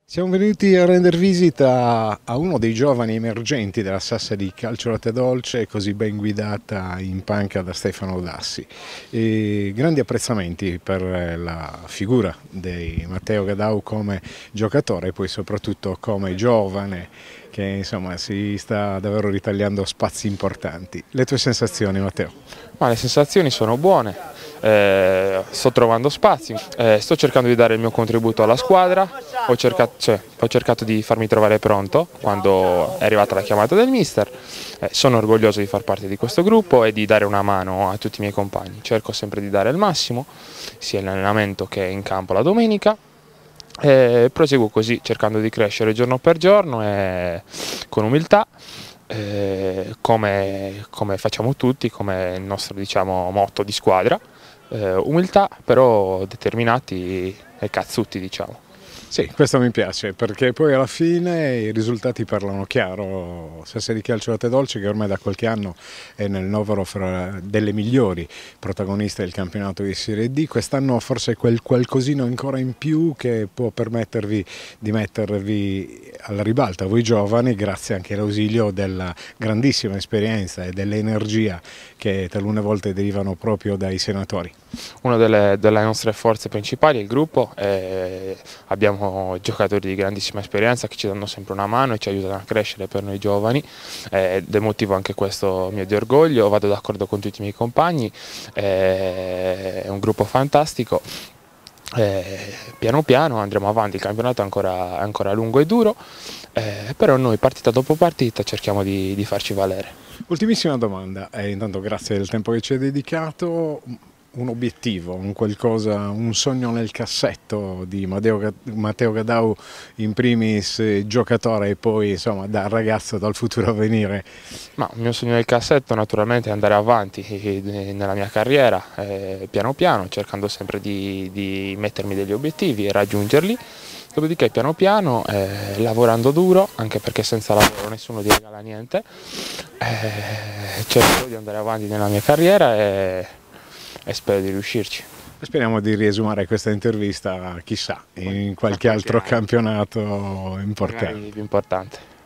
Siamo venuti a rendere visita a uno dei giovani emergenti della Sassari Calcio Latte Dolce, così ben guidata in panca da Stefano Dassi. E grandi apprezzamenti per la figura di Matteo Gadau come giocatore e poi soprattutto come giovane che insomma si sta davvero ritagliando spazi importanti. Le tue sensazioni, Matteo? Ma le sensazioni sono buone, sto trovando spazi, sto cercando di dare il mio contributo alla squadra, ho cercato di farmi trovare pronto quando è arrivata la chiamata del mister, sono orgoglioso di far parte di questo gruppo e di dare una mano a tutti i miei compagni, cerco sempre di dare il massimo, sia in allenamento che in campo la domenica. E proseguo così cercando di crescere giorno per giorno e con umiltà, come facciamo tutti, come il nostro diciamo, motto di squadra, umiltà però determinati e cazzuti diciamo. Sì, questo mi piace perché poi alla fine i risultati parlano chiaro. Sassari Calcio Latte Dolce che ormai da qualche anno è nel novero fra delle migliori protagoniste del campionato di Serie D, quest'anno forse quel qualcosino ancora in più che può permettervi di mettervi alla ribalta voi giovani grazie anche all'ausilio della grandissima esperienza e dell'energia che talune volte derivano proprio dai senatori. Una delle nostre forze principali è il gruppo, abbiamo giocatori di grandissima esperienza che ci danno sempre una mano e ci aiutano a crescere per noi giovani, ed è motivo anche questo mio di orgoglio, vado d'accordo con tutti i miei compagni, è un gruppo fantastico. Piano piano andremo avanti, il campionato è ancora lungo e duro, però noi partita dopo partita cerchiamo di farci valere. Ultimissima domanda, e intanto grazie del tempo che ci hai dedicato. Un obiettivo, un qualcosa, un sogno nel cassetto di Matteo Gadau in primis giocatore e poi insomma da ragazzo, dal futuro a venire? Ma il mio sogno nel cassetto naturalmente è andare avanti nella mia carriera, piano piano, cercando sempre di mettermi degli obiettivi e raggiungerli. Dopodiché piano piano, lavorando duro, anche perché senza lavoro nessuno ti regala niente, cerco di andare avanti nella mia carriera e spero di riuscirci. Speriamo di riesumare questa intervista, chissà, in qualche altro campionato importante. Magari più importante.